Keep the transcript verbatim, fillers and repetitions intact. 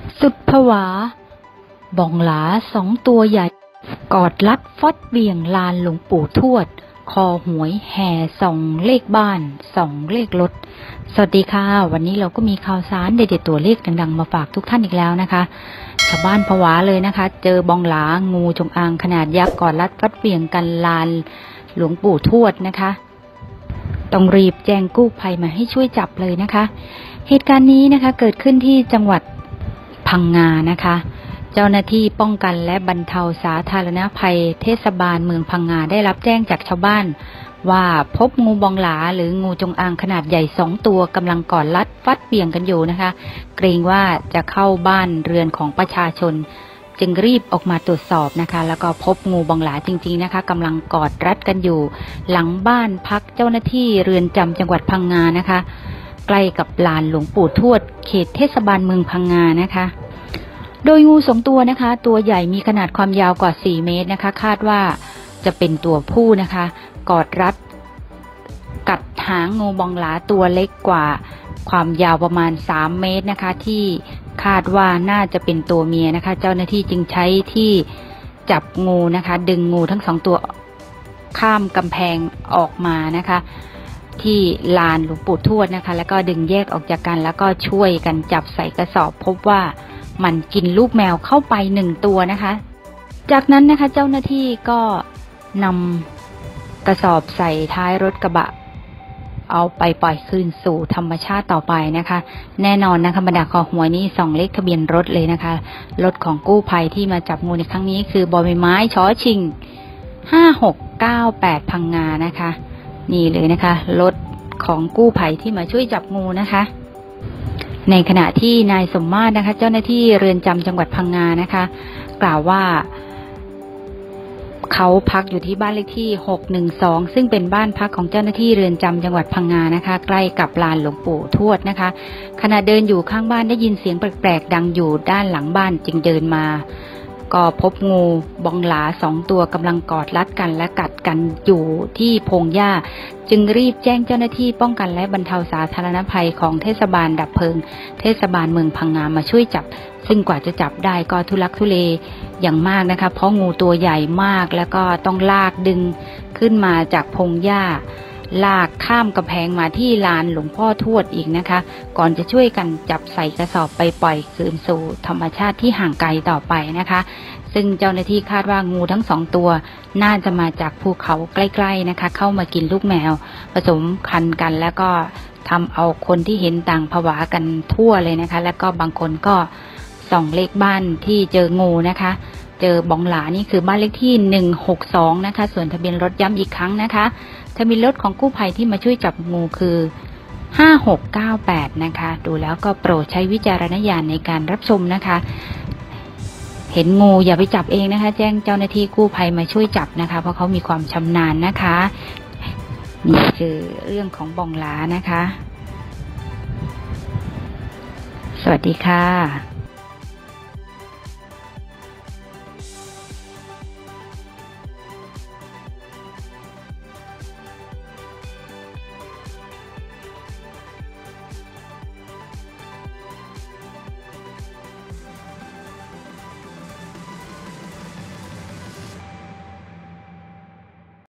สุดผวาบองหลาสองตัวใหญ่กอดรัดฟัดเบี่ยงลานหลวงปู่ทวดคอหวยแห่ส่องเลขบ้านส่องเลขรถสวัสดีค่ะวันนี้เราก็มีข่าวสารเด็ดๆตัวเลขดังๆมาฝากทุกท่านอีกแล้วนะคะชาวบ้านผวาเลยนะคะเจอบองหลางูจงอางขนาดยักษ์กอดรัดฟัดเบี่ยงกันลานหลวงปู่ทวดนะคะต้องรีบแจ้งกู้ภัยมาให้ช่วยจับเลยนะคะเหตุการณ์นี้นะคะเกิดขึ้นที่จังหวัดพังงานะคะเจ้าหน้าที่ป้องกันและบรรเทาสาธารณภัยเทศบาลเมืองพังงาได้รับแจ้งจากชาวบ้านว่าพบงูบองหลาหรืองูจงอางขนาดใหญ่สองตัวกำลังกอดรัดฟัดเบี่ยงกันอยู่นะคะเกรงว่าจะเข้าบ้านเรือนของประชาชนจึงรีบออกมาตรวจสอบนะคะแล้วก็พบงูบองหลาจริงๆนะคะกำลังกอดรัดกันอยู่หลังบ้านพักเจ้าหน้าที่เรือนจำจังหวัดพังงานะคะใกล้กับลานหลวงปู่ทวดเขตเทศบาลเมืองพังงานะคะโดยงูสองตัวนะคะตัวใหญ่มีขนาดความยาวกว่าสี่เมตรนะคะคาดว่าจะเป็นตัวผู้นะคะกอดรัดกัดหางงูบองหลาตัวเล็กกว่าความยาวประมาณสามเมตรนะคะที่คาดว่าน่าจะเป็นตัวเมียนะคะเจ้าหน้าที่จึงใช้ที่จับงูนะคะดึงงูทั้งสองตัวข้ามกำแพงออกมานะคะที่ลานหลวงปู่ทวดนะคะแล้วก็ดึงแยกออกจากกันแล้วก็ช่วยกันจับใส่กระสอบพบว่ามันกินลูกแมวเข้าไปหนึ่งตัวนะคะจากนั้นนะคะเจ้าหน้าที่ก็นำกระสอบใส่ท้ายรถกระบะเอาไปปล่อยคืนสู่ธรรมชาติต่อไปนะคะแน่นอนนะคะบรรดาคอหวยนี่ส่องเลขทะเบียนรถเลยนะคะรถของกู้ภัยที่มาจับงูในครั้งนี้คือบอใบไม้ชอชิงห้าหกเก้าแปดพังงานะคะนี่เลยนะคะรถของกู้ภัยที่มาช่วยจับงูนะคะในขณะที่นายสมมาตรนะคะเจ้าหน้าที่เรือนจำจังหวัดพังงานะคะกล่าวว่าเขาพักอยู่ที่บ้านเลขที่หกหนึ่งสองซึ่งเป็นบ้านพักของเจ้าหน้าที่เรือนจำจังหวัดพังงานะคะใกล้กับลานหลวงปู่ทวดนะคะขณะเดินอยู่ข้างบ้านได้ยินเสียงแปลกๆดังอยู่ด้านหลังบ้านจึงเดินมาก็พบงูบองหลาสองตัวกำลังกอดรัดกันและกัดกันอยู่ที่พงหญ้าจึงรีบแจ้งเจ้าหน้าที่ป้องกันและบรรเทาสาธารณภัยของเทศบาลดับเพลิงเทศบาลเมืองพังงามาช่วยจับซึ่งกว่าจะจับได้ก็ทุลักทุเลอย่างมากนะคะเพราะงูตัวใหญ่มากแล้วก็ต้องลากดึงขึ้นมาจากพงหญ้าลากข้ามกำแพงมาที่ลานหลวงพ่อทวดอีกนะคะก่อนจะช่วยกันจับใส่กระสอบไปปล่อยคืนสู่ธรรมชาติที่ห่างไกลต่อไปนะคะซึ่งเจ้าหน้าที่คาดว่างูทั้งสองตัวน่าจะมาจากภูเขาใกล้ๆนะคะเข้ามากินลูกแมวผสมพันธุ์กันแล้วก็ทำเอาคนที่เห็นต่างผวากันทั่วเลยนะคะแล้วก็บางคนก็ส่องเลขบ้านที่เจองูนะคะเจอบองหลานี่คือบ้านเลขที่หนึ่งหกสองนะคะส่วนทะเบียนรถย้ำอีกครั้งนะคะทะเบียนรถของกู้ภัยที่มาช่วยจับงูคือห้าหกเก้าแปดนะคะดูแล้วก็โปรดใช้วิจารณญาณในการรับชมนะคะเห็นงูอย่าไปจับเองนะคะแจ้งเจ้าหน้าที่กู้ภัยมาช่วยจับนะคะเพราะเขามีความชำนาญนะคะนี่คือเรื่องของบองหลานะคะสวัสดีค่ะ